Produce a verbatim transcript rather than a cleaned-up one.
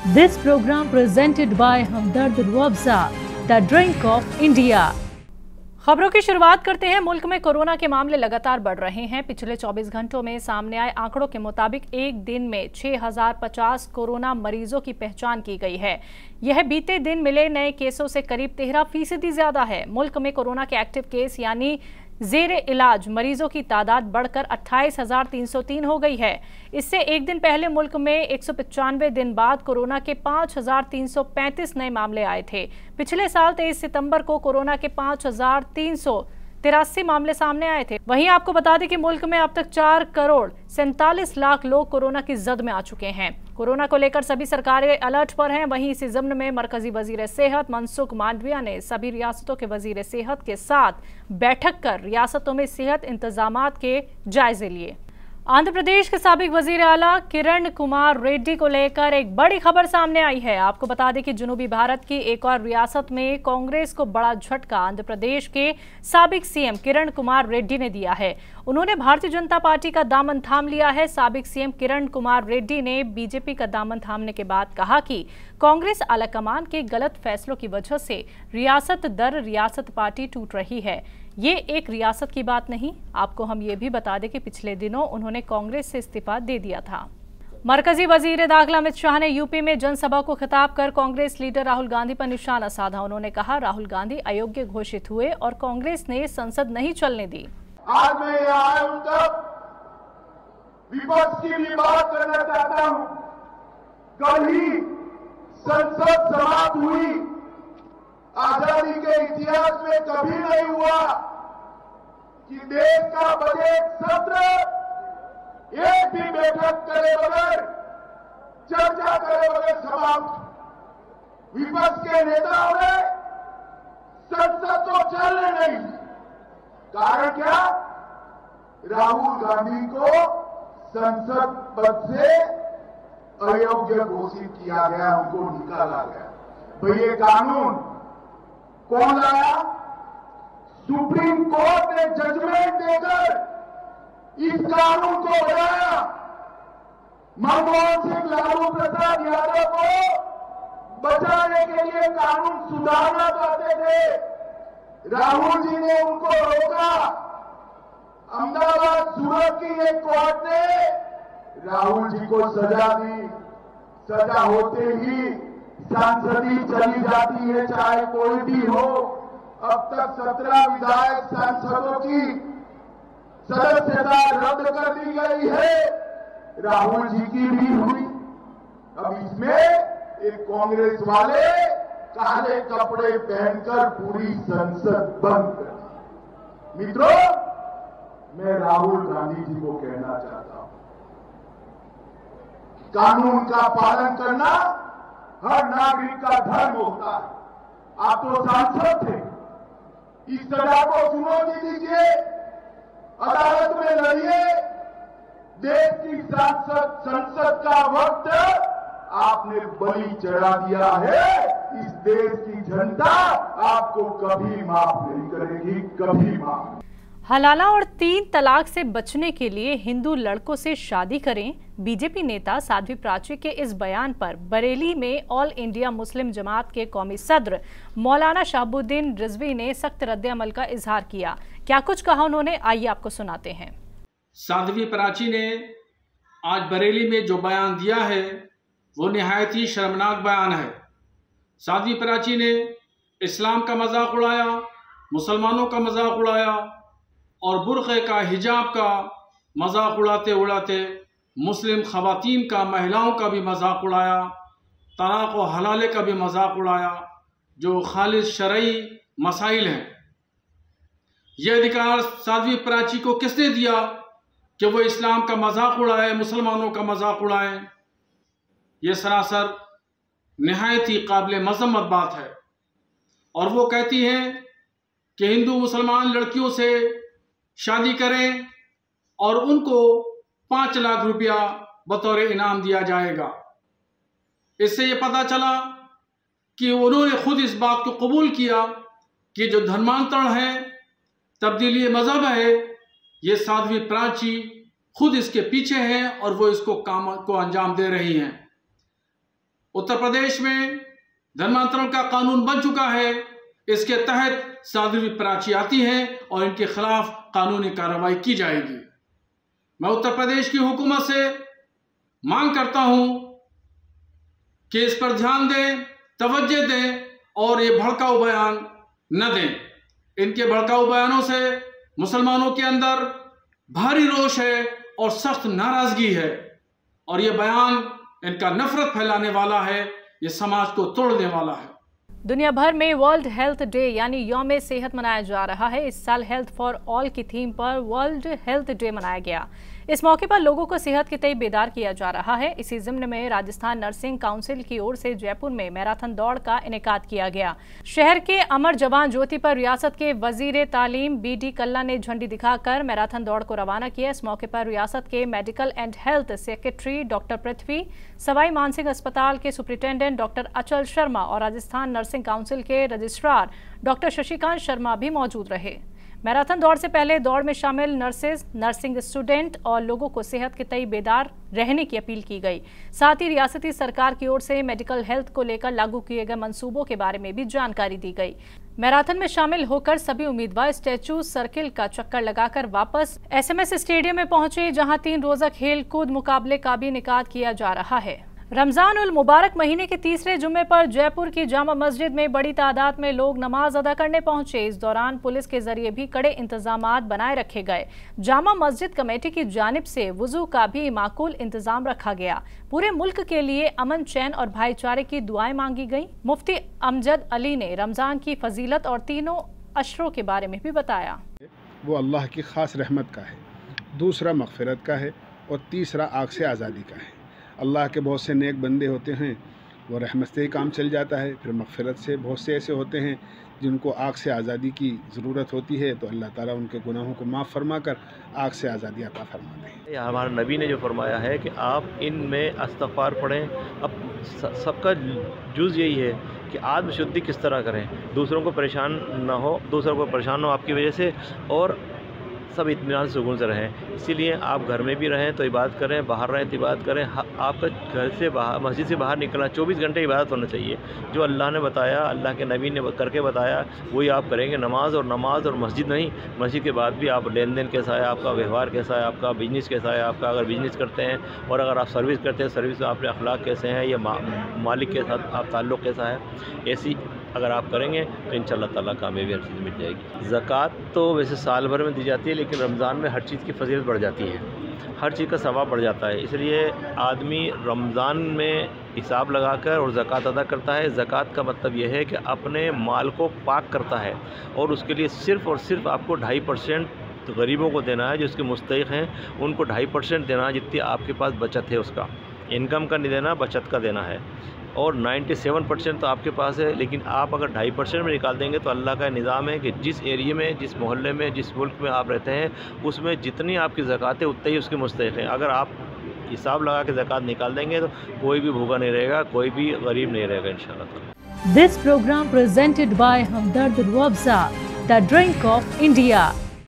This program presented by Hamdard Ruabza, the drink of India. खबरों की शुरुआत करते हैं। मुल्क में कोरोना के मामले लगातार बढ़ रहे हैं। पिछले चौबीस घंटों में सामने आए आंकड़ों के मुताबिक एक दिन में छह हज़ार पचास कोरोना मरीजों की पहचान की गई है। यह बीते दिन मिले नए केसों से करीब तेरह फीसदी ज्यादा है। मुल्क में कोरोना के एक्टिव केस यानी जेर इलाज मरीजों की तादाद बढ़कर अट्ठाईस हजार तीन सौ तीन हो गई है। इससे एक दिन पहले मुल्क में एक सौ पचानवे दिन बाद कोरोना के पाँच हजार तीन सौ पैंतीस नए मामले आए थे। पिछले साल तेईस सितंबर को कोरोना के पाँच हजार तीन सौ तिरासी मामले सामने आए थे। वहीं आपको बता दें कि मुल्क में अब तक चार करोड़ सैंतालीस लाख लोग कोरोना की जद में आ चुके हैं। कोरोना को लेकर सभी सरकारें अलर्ट पर हैं। वहीं इसी ज़िम्न में मरकजी वजीर सेहत मनसुख मांडविया ने सभी रियासतों के वजीर सेहत के साथ बैठक कर रियासतों में सेहत इंतजामात के जायजे लिए। आंध्र प्रदेश के साबिक वजीर आला किरण कुमार रेड्डी को लेकर एक बड़ी खबर सामने आई है। आपको बता दें कि जनूबी भारत की एक और रियासत में कांग्रेस को बड़ा झटका आंध्र प्रदेश के साबिक सीएम किरण कुमार रेड्डी ने दिया है। उन्होंने भारतीय जनता पार्टी का दामन थाम लिया है। साबिक सीएम किरण कुमार रेड्डी ने बीजेपी का दामन थामने के बाद कहा कि कांग्रेस आलाकमान के गलत फैसलों की वजह से रियासत दर रियासत पार्टी टूट रही है। ये एक रियासत की बात नहीं। आपको हम ये भी बता दें कि पिछले दिनों उन्होंने कांग्रेस से इस्तीफा दे दिया था। मरकजी वजीर दाखिला अमित शाह ने यूपी में जनसभा को खिताब कर कांग्रेस लीडर राहुल गांधी पर निशाना साधा। उन्होंने कहा राहुल गांधी अयोग्य घोषित हुए और कांग्रेस ने संसद नहीं चलने दी। आज मैं यहाँ आया हूं तब विपक्ष की भी बात करना चाहता हूं। कल ही संसद समाप्त हुई। आजादी के इतिहास में कभी नहीं हुआ कि देश का बजट सत्र एक भी बैठक करे बगैर, चर्चा करे बगैर समाप्त। विपक्ष के नेताओं ने संसद तो चलने नहीं। कारण क्या? राहुल गांधी को संसद पद से अयोग्य घोषित किया गया, उनको निकाला गया। भाई ये कानून कौन लाया? सुप्रीम कोर्ट ने जजमेंट देकर इस कानून को बनाया। मनमोहन सिंह लालू प्रसाद यादव को बचाने के लिए कानून सुधारना चाहते थे। राहुल जी ने उनको रोका। अहमदाबाद सूरत की एक कोर्ट ने राहुल जी को सजा दी। सजा होते ही सांसदी चली जाती है, चाहे कोई भी हो। अब तक सत्रह विधायक सांसदों की सदस्यता रद्द कर दी गई है। राहुल जी की भी हुई। अब इसमें एक कांग्रेस वाले काले कपड़े पहनकर पूरी संसद बंद कर। मित्रों, मैं राहुल गांधी जी को कहना चाहता हूं, कानून का पालन करना हर नागरिक का धर्म होता है। आप तो सांसद थे, इस सजा को चुनौती दीजिए, अदालत में लड़िए। देश की सांसद संसद का वक्त आपने बलि चढ़ा दिया है। इस देश की जनता आपको कभी माफ नहीं करेगी, कभी माफ। हलाला और तीन तलाक से बचने के लिए हिंदू लड़कों से शादी करें। बीजेपी नेता साध्वी प्राची के इस बयान पर बरेली में ऑल इंडिया मुस्लिम जमात के कौमी सदर मौलाना शहाबुद्दीन रिजवी ने सख्त रद्द-ए-अमल का इजहार किया। क्या कुछ कहा उन्होंने, आइए आपको सुनाते हैं। साध्वी प्राची ने आज बरेली में जो बयान दिया है वो निहायत ही शर्मनाक बयान है। साध्वी प्राची ने इस्लाम का मजाक उड़ाया, मुसलमानों का मजाक उड़ाया और बुर्क़े का, हिजाब का मजाक उड़ाते उड़ाते मुस्लिम ख़वातीन का, महिलाओं का भी मजाक उड़ाया, तलाक़ व हलाले का भी मजाक उड़ाया, जो खालिस शरई मसाइल हैं। यह अधिकार साध्वी प्राची को किसने दिया कि वो इस्लाम का मजाक उड़ाए, मुसलमानों का मजाक उड़ाए? यह सरासर नहायत ही काबिल मज़म्मत बात है। और वो कहती हैं कि हिंदू मुसलमान लड़कियों से शादी करें और उनको पाँच लाख रुपया बतौर इनाम दिया जाएगा। इससे ये पता चला कि उन्होंने खुद इस बात को कबूल किया कि जो धर्मांतरण है, तब्दीली मज़हब है, ये साध्वी प्राची खुद इसके पीछे हैं और वो इसको काम को अंजाम दे रही हैं। उत्तर प्रदेश में धर्मांतरण का कानून बन चुका है। इसके तहत साध्वी प्राची आती हैं और इनके खिलाफ कानूनी कार्रवाई की जाएगी। मैं उत्तर प्रदेश की हुकूमत से मांग करता हूं कि इस पर ध्यान दें, तवज्जो दें और ये भड़काऊ बयान न दें। इनके भड़काऊ बयानों से मुसलमानों के अंदर भारी रोष है और सख्त नाराजगी है और ये बयान इनका नफरत फैलाने वाला है, ये समाज को तोड़ने वाला है। दुनिया भर में वर्ल्ड हेल्थ डे यानी यौम सेहत मनाया जा रहा है। इस साल हेल्थ फॉर ऑल की थीम पर वर्ल्ड हेल्थ डे मनाया गया। इस मौके पर लोगों को सेहत के तय बेदार किया जा रहा है। इसी ज़िम्न में राजस्थान नर्सिंग काउंसिल की ओर से जयपुर में मैराथन दौड़ का इनेकाद किया गया। शहर के अमर जवान ज्योति पर रियासत के वजीर तालीम बी डी कल्ला ने झंडी दिखाकर मैराथन दौड़ को रवाना किया। इस मौके पर रियासत के medical and health secretary doctor Prithvi, Sawai Mansingh अस्पताल के सुप्रिंटेंडेंट डॉक्टर अचल शर्मा और राजस्थान नर्सिंग काउंसिल के रजिस्ट्रार डॉक्टर शशिकांत शर्मा भी मौजूद रहे। मैराथन दौड़ से पहले दौड़ में शामिल नर्सेज, नर्सिंग स्टूडेंट और लोगों को सेहत के तय बेदार रहने की अपील की गई। साथ ही रियासती सरकार की ओर से मेडिकल हेल्थ को लेकर लागू किए गए मंसूबों के बारे में भी जानकारी दी गई। मैराथन में शामिल होकर सभी उम्मीदवार स्टैचू सर्किल का चक्कर लगाकर वापस एस एम एस स्टेडियम में पहुंचे, जहां तीन रोजा खेल कूद मुकाबले का भी इनेकाद किया जा रहा है। रमजान उल मुबारक महीने के तीसरे जुम्मे पर जयपुर की जामा मस्जिद में बड़ी तादाद में लोग नमाज अदा करने पहुंचे। इस दौरान पुलिस के जरिए भी कड़े इंतजामात बनाए रखे गए। जामा मस्जिद कमेटी की जानिब से वुजू का भी माकूल इंतजाम रखा गया। पूरे मुल्क के लिए अमन, चैन और भाईचारे की दुआएं मांगी गई। मुफ्ती अमजद अली ने रमजान की फजीलत और तीनों अशरों के बारे में भी बताया। वो अल्लाह की खास रहमत का है, दूसरा मगफिरत का है और तीसरा आग से आज़ादी का है। अल्लाह के बहुत से नेक बंदे होते हैं, वो रहमत से ही काम चल जाता है। फिर मगफिरत से बहुत से ऐसे होते हैं जिनको आग से आज़ादी की ज़रूरत होती है, तो अल्लाह ताला उनके गुनाहों को माफ़ फरमा कर आग से आज़ादी अता फरमाते हैं। हमारे नबी ने जो फरमाया है कि आप इनमें इस्तग़फ़ार पढ़ें। अब सबका जुज़ यही है कि आत्मशुद्धि किस तरह करें, दूसरों को परेशान ना हो, दूसरों को परेशान हो आपकी वजह से, और सब इत्मीनान सुकून से रहें। इसीलिए आप घर में भी रहें तो इबादत करें, बाहर रहें तो इबादत करें। आपका घर से बाहर, मस्जिद से बाहर निकलना चौबीस घंटे इबादत होना चाहिए। जो अल्लाह ने बताया, अल्लाह के नबी ने करके बताया, वही आप करेंगे। नमाज और नमाज और मस्जिद नहीं, मस्जिद के बाद भी आप लेन देन कैसा है, आपका व्यवहार कैसा है, आपका बिजनेस कैसा है, आपका अगर बिजनेस करते हैं और अगर आप सर्विस करते हैं, सर्विस में आपके अखलाक कैसे हैं, या मा, मालिक के साथ आप ताल्लुक़ कैसा है, ऐसी अगर आप करेंगे तो इंशाअल्लाह ताला कामयाबी हर चीज़ मिल जाएगी। ज़कात तो वैसे साल भर में दी जाती है, लेकिन रमज़ान में हर चीज़ की फजीलत बढ़ जाती है, हर चीज़ का सवाब बढ़ जाता है। इसलिए आदमी रमज़ान में हिसाब लगाकर और ज़कात अदा करता है। ज़कात का मतलब यह है कि अपने माल को पाक करता है और उसके लिए सिर्फ़ और सिर्फ आपको ढाई परसेंट गरीबों को देना है, जो उसके मुस्तहिक़ हैं उनको ढाई परसेंट देना है, जितनी आपके पास बचत है उसका। इनकम का नहीं देना, बचत का देना है। और सत्तानवे परसेंट तो आपके पास है, लेकिन आप अगर ढाई परसेंट में निकाल देंगे तो अल्लाह का निज़ाम है कि जिस एरिया में, जिस मोहल्ले में, जिस मुल्क में आप रहते हैं, उसमें जितनी आपकी ज़कात है उतने ही उसके मुस्तहिक़ हैं। अगर आप हिसाब लगा के ज़कात निकाल देंगे तो कोई भी भूखा नहीं रहेगा, कोई भी गरीब नहीं रहेगा इंशाअल्लाह। This program presented by Hamdard Rooh Afza, the drink of India.